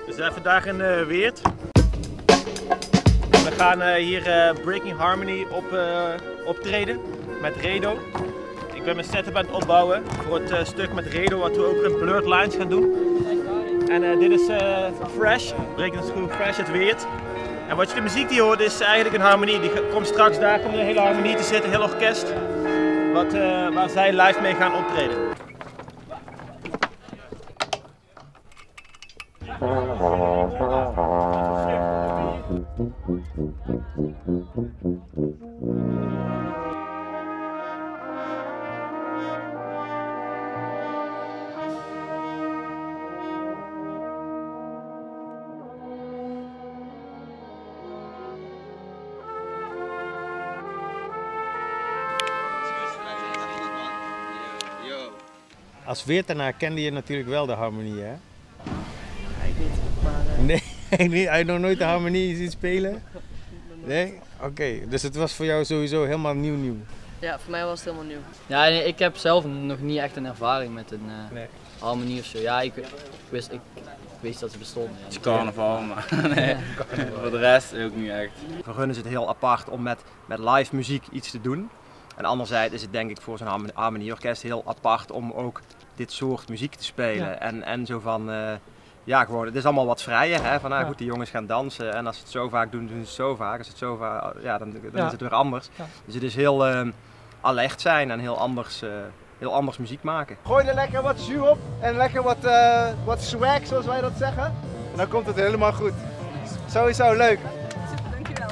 We zijn vandaag in Weert. We gaan hier Breaking Harmony optreden met Redo. Ik ben mijn setup aan het opbouwen voor het stuk met Redo, wat we ook in Blurred Lines gaan doen. En dit is Fresh, Breaking School Fresh uit Weert. En wat je de muziek die je hoort is eigenlijk een harmonie. Die komt straks, daar komt een hele harmonie te zitten, een heel orkest. Waar zij live mee gaan optreden. Als Weertenaar kende je natuurlijk wel de harmonie, hè? Ik weet het, maar... Nee, hij nog nooit de harmonie zien spelen? Nee? Oké, dus het was voor jou sowieso helemaal nieuw. Ja, voor mij was het helemaal nieuw. Ja, nee, ik heb zelf nog niet echt een ervaring met een harmonie of zo. Ja, ik wist dat ze bestonden. Ja. Het is carnaval, maar nee, voor de rest ook niet echt. Voor hun is het heel apart om met live muziek iets te doen. En anderzijds is het denk ik voor zo'n harmonieorkest heel apart om ook dit soort muziek te spelen. Ja. En zo van, ja gewoon, het is allemaal wat vrijer. Hè? Van, goed, die jongens gaan dansen en als ze het zo vaak doen, doen ze het zo vaak. Als ze het zo vaak, ja, dan is het weer anders. Ja. Dus het is heel alert zijn en heel anders muziek maken. Gooi er lekker wat jus op en lekker wat swag, zoals wij dat zeggen. En dan komt het helemaal goed. Sowieso leuk. Super, dankjewel.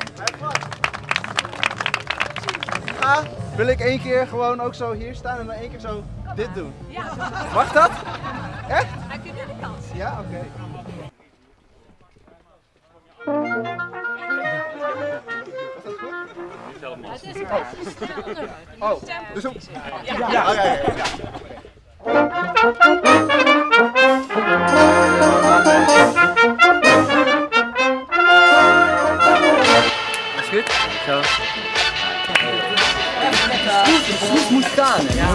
Wil ik één keer gewoon ook zo hier staan en dan één keer zo dit doen? Ja. Mag dat? Echt? Heb je nu de kans? Ja, oké. Het is een beetje snel nummer. Oh, dus op. Ja. Is goed? Zo. De schroef moet staan. Ja.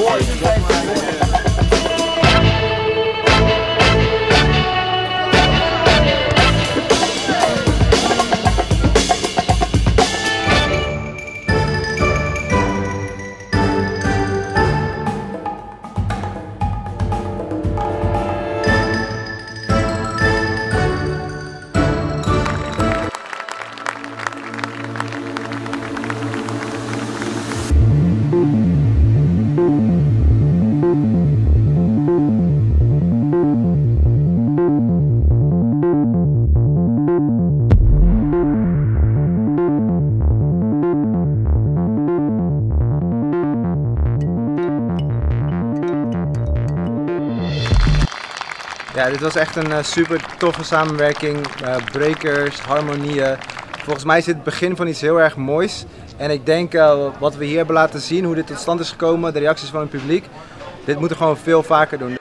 Ja, dit was echt een super toffe samenwerking. Breakers, harmonieën. Volgens mij is dit het begin van iets heel erg moois. En ik denk wat we hier hebben laten zien, hoe dit tot stand is gekomen, de reacties van het publiek. Dit moeten we gewoon veel vaker doen.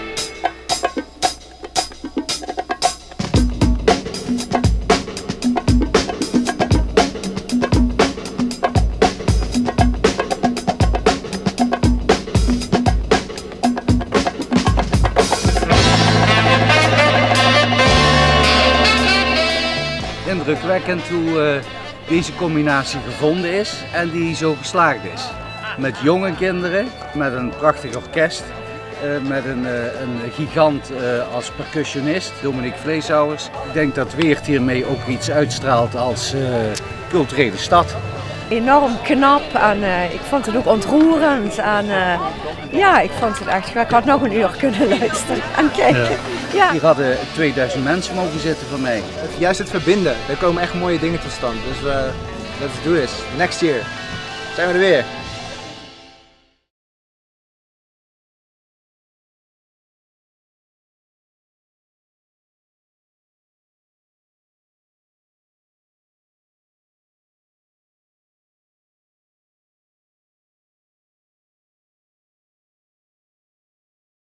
Indrukwekkend hoe deze combinatie gevonden is en die zo geslaagd is. Met jonge kinderen, met een prachtig orkest, met een gigant als percussionist, Dominique Vleeshouwers. Ik denk dat Weert hiermee ook iets uitstraalt als culturele stad. Enorm knap en ik vond het ook ontroerend en ja, ik vond het echt, ik had nog een uur kunnen luisteren en kijken. Ja. Hier hadden 2000 mensen mogen zitten van mij. Juist het verbinden, er komen echt mooie dingen tot stand. Dus let's do this. Next year zijn we er weer.